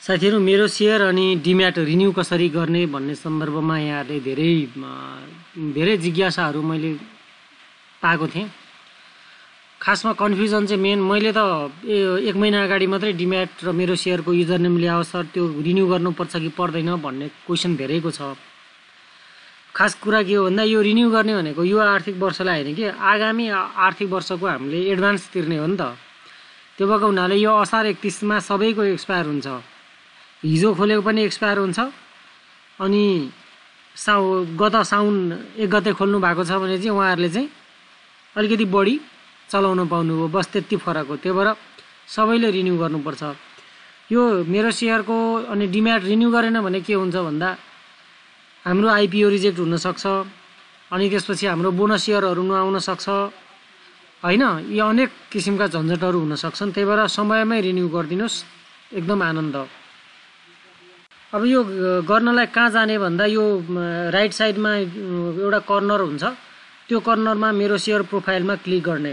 साथीहरु मेरो शेयर अनि डिम्याट रिन्यू कसरी गर्ने भन्ने सन्दर्भमा यहाँले धेरै जिज्ञासाहरु मैले पाएको थिएँ। खासमा कन्फ्युजन चाहिँ मेन मैले त एक महिना अगाडि मात्रै डिम्याट र मेरो शेयरको युजर नेम ल्याओ सर त्यो रिन्यू गर्नुपर्छ कि पर्दैन भन्ने क्वेशन धेरैको छ। खास कुरा के हो भन्दा यो रिन्यू गर्ने भनेको यो आर्थिक वर्षलाई हैन कि आगामी आर्थिक वर्षको हामीले एडभान्स तिर्ने हो नि त। त्यो भएको हुनाले यो असार 31 मा सबैको एक्सपायर हुन्छ। हिजो खोलेको पनि एक्सपायर हुन्छ अनि गत साउन 1 गते खोल्नु भएको छ भने चाहिँ उहाँहरुले चाहिँ अलिकति बढी चलाउन पाउनुभयो, बस त्यति फरक हो। त्यही भएर सबैले रिन्यू गर्नुपर्छ। यो मेरो शेयरको अनि डिम्याट रिन्यू गरेन भने के हुन्छ भन्दा हाम्रो आईपीओ रिजेक्ट हुन सक्छ अनि त्यसपछि हाम्रो बोनस शेयरहरु नआउन सक्छ हैन। यो अनेक किसिमका झन्झटहरु हुन सक्छन्। त्यही भएर समयमै रिन्यू गर्दिनुस्, एकदम आनन्द। अब यो गर्नलाई कहाँ जाने भन्दा यो राइट साइडमा एउटा कर्नर हुन्छ, त्यो कर्नरमा मेरो शेयर प्रोफाइलमा क्लिक गर्ने।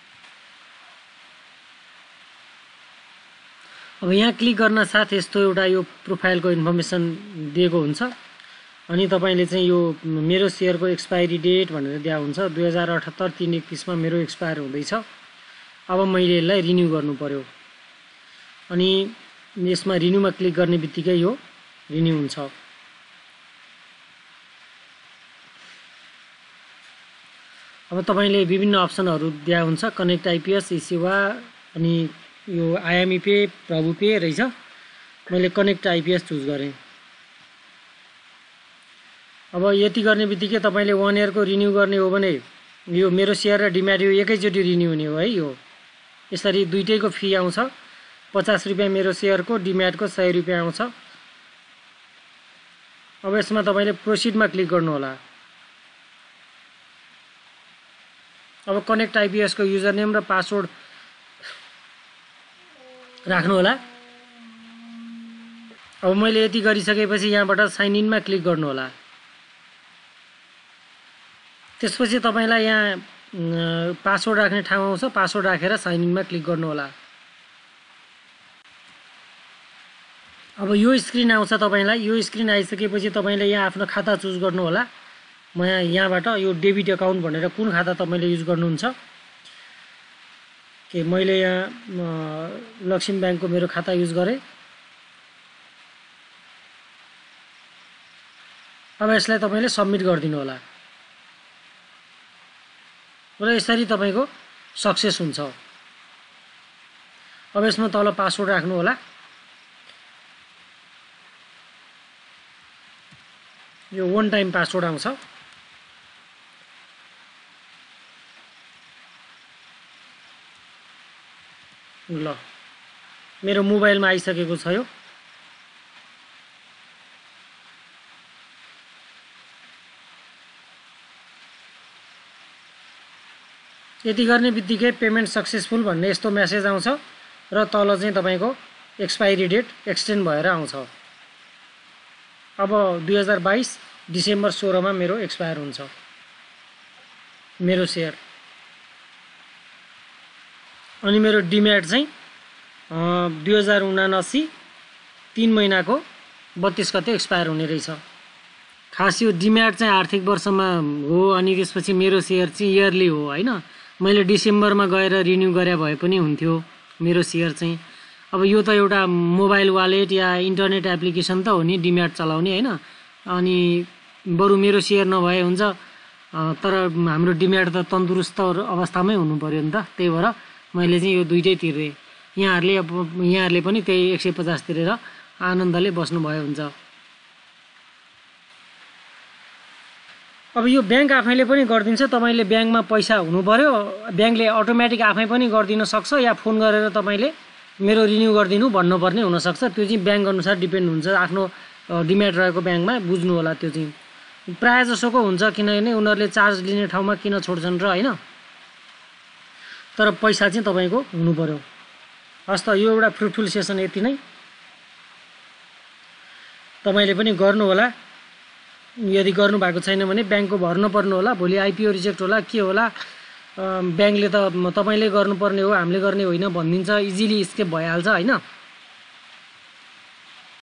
अब यहाँ क्लिक गर्न साथ यस्तो एउटा यो प्रोफाइलको इन्फर्मेसन दिएको हुन्छ अनि तपाईले चाहिँ यो मेरो शेयरको एक्सपायरी डेट भनेर दिया हुन्छ 2078 331 मा मेरो एक्सपायर हुँदैछ। अब मैले यसलाई रिन्यू गर्नु पर्यो अनि यसमा रिन्यूमा क्लिक गर्ने बित्तिकै यो रिन्यू हुन्छ। अब तपाईले विभिन्न अप्सनहरु दिया हुन्छ, कनेक्ट आईपीएस, ई-सेवा अनि यो आईएमई पे, प्रभु पे रहेछ। मैले कनेक्ट आईपीएस चुज गरे। अब यति गर्ने बित्तिकै तपाईले 1 इयर को रिन्यू गर्ने हो भने यो मेरो शेयर र डिम्याट यो एकैचोटी रिन्यू हुने हो है। यो यसरी दुईटैको फी आउँछ। 50 रुपैयाँ मेरो शेयरको, डिम्याटको 100 रुपैयाँ आउँछ। अब यसमा तपाईले प्रोसिडमा क्लिक गर्नु होला। अब कनेक्ट आईपीएस को युजर नेम र पासवर्ड राख्नु होला। अब मैले यति गरिसकेपछि यहाँबाट साइन इन मा क्लिक गर्नु होला। त्यसपछि तपाईलाई यहाँ पासवर्ड राख्ने ठाउँ आउँछ, पासवर्ड राखेर साइन इन मा क्लिक गर्नु होला। अब यो स्क्रिन आउँछ तपाईलाई। यो स्क्रिन आइसकेपछि तपाईले यहाँ आफ्नो खाता चुज गर्नु होला। म यहाँबाट यो डेबिट अकाउन्ट भनेर कुन खाता तपाईले युज गर्नुहुन्छ के मैले यहाँ लक्ष्मी बैंकको मेरो खाता युज गरे। अब यसलाई तपाईले सबमिट गर्दिनु होला र यसरी तपाईको सक्सेस हुन्छ। अब यसमा तल पासवर्ड राख्नु होला। यो 1 टाइम पासवर्ड आउँछ। ल मेरो मोबाइलमा आइसकेको छ यो। यति गर्ने बित्तिकै पेमेन्ट सक्सेसफुल भन्ने यस्तो मेसेज आउँछ र तल चाहिँ तपाईको एक्सपायरी डेट एक्सटेन्ड भएर आउँछ। अब 2022 डिसेम्बर 16 मा मेरो एक्सपायर हुन्छ मेरो शेयर। अनि मेरो डिम्याट चाहिँ 2079 3 महिनाको 32 गते एक्सपायर हुने रहेछ। खास यो डिम्याट चाहिँ आर्थिक वर्षमा हो अनि त्यसपछि मेरो शेयर चाहिँ इयरली हो हैन। मैले डिसेम्बरमा गएर रिन्यू गरे भए पनि हुन्थ्यो मेरो शेयर चाहिँ। अब यो त एउटा मोबाइल वालेट या इन्टरनेट एप्लिकेसन त हो नि डिम्याट चलाउने हैन। अनि बरु मेरो शेयर नभए हुन्छ तर हाम्रो डिम्याट त तन्दुरुस्त अवस्थामै हुनु पर्यो नि त। त्यही भएर मैले चाहिँ यो दुईटै तिर्रे। यहाँहरुले पनि त्यही 150 तिरेर आनन्दले बस्नु भयो हुन्छ। अब यो बैंक आफैले पनि गर्दिन्छ। तपाईले बैंकमा पैसा हुनु पर्यो, बैंकले अटोमेटिक आफै पनि गर्दिन सक्छ या फोन गरेर तपाईले मेरो रिन्यू गर्दिनु भन्नुपर्ने हुन सक्छ। त्यो चाहिँ बैंक अनुसार डिपेन्ड हुन्छ। आफ्नो डिम्याट रहेको बैंकमा बुझ्नु होला। त्यो चाहिँ प्राय जसोको हुन्छ किनभने उनीहरुले चार्ज लिने ठाउँमा किन छोड्छन् र हैन। तर पैसा चाहिँ तपाईको हुनु पर्यो। हस् त यो एउटा फ्रुटफुल सेसन यति नै। तपाईले पनि गर्नु होला। यदि गर्नु भएको छैन भने बैंकको भर्न पर्नु होला। भोलि आईपीओ रिजेक्ट होला के होला बैंकले त तपाईले गर्नुपर्ने हो हामीले गर्ने होइन भनिदिन्छ। इजिली स्केप भइहाल्छ हैन।